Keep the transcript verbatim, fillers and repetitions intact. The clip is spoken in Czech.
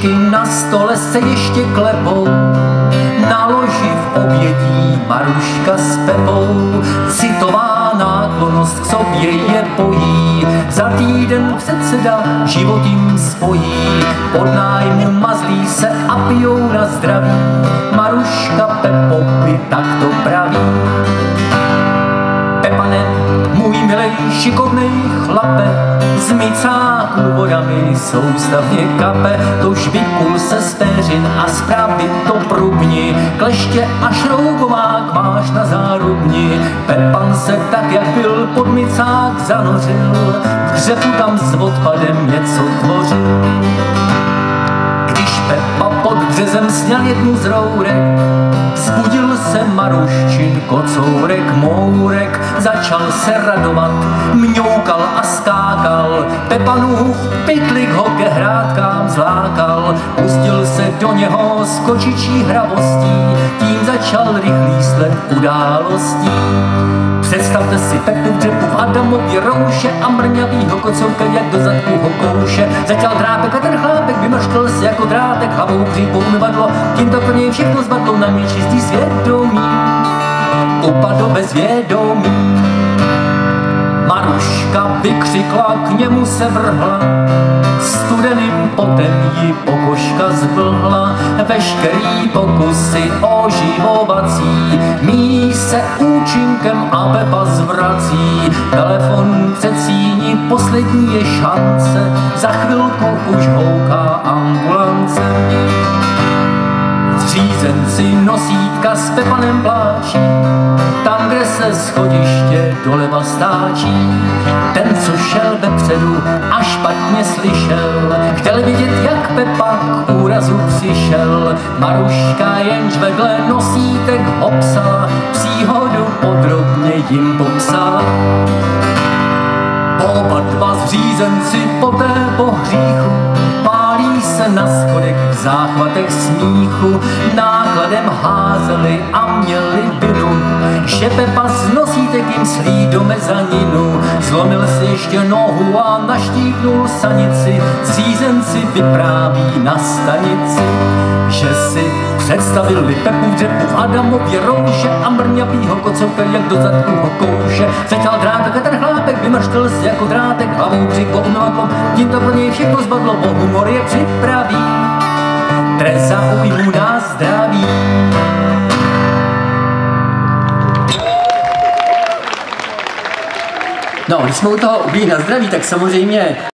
Svíčky na stole se ještě klepou, na loži v obědí Maruška s Pepou. Citová náklonnost k sobě je pojí, za týden předseda život jim spojí. Pod nájmu mazlí se a pijou na zdraví, Maruška Pepovi takto praví. Pepane, můj milej šikovnej chlape, z micáků vodami soustavně kape, tož vykul se z péřin a zprávy to prubni, kleště a šroubovák máš na zárubni. Pepan se tak, jak byl pod micák zanořil, v dřepu tam s odpadem něco tvořil. Když Pepa pod březem sněl jednu z rourek, vzbudil se Maruščin kocourek mourek, začal se radovat, mňoukal a skákal, Pepanův pytlik ho ke hrádkám zlákal, pustil se do něho s kočičí hravostí, tím začal rychlý sled událostí. Představte si Pepu v dřepu v Adamově rouše a mrňavýho kocourka, jak do zadku ho kouše. Začal drápek a ten chlápek vymrštl se jako drátek, hlavou přípou umyvadlo, tímto pro něj všechno zbadlo na mě čistý svědomí. Upadl bez vědomí. Maruška vykřikla, k němu se vrhla, studeným potem jí pokožka zblhla. Veškerý pokusy oživovací míjí se účinkem a Pepa zvrací. Telefon přecíní, poslední je šance, za chvilku už houká ambulance. Zřízenci nosítka s Pepanem pláčí, tam, kde se schodiště doleva stáčí. Ten, co šel vepředu a špatně slyšel, chtěl vidět, jak Pepa k úrazu přišel. Maruška jenž vedle nosítek obsala, příhodu podrobně jim popsala. Oba dva zřízenci poté po hříchu pálí se na schodech v záchvatech smíchu, nákladem házeli a měli vinu, že Pepa z nosítek jim slí do mezaninu. Zlomil si ještě nohu a naštípnul sanici, zřízenci vypráví na stanici, že si představili Pepu v dřepu v Adamově rouše a mrňavýho kocourka, jak do zadku ho kouše. Začal drápek a ten chlápek vymrštl se jako drátek, hlavou připou umyvadlo, tímto pro něj všechno zbadlo, bo humor je připraví, trest za újmu na zdraví. No, když jsme u toho ublí na zdraví, tak samozřejmě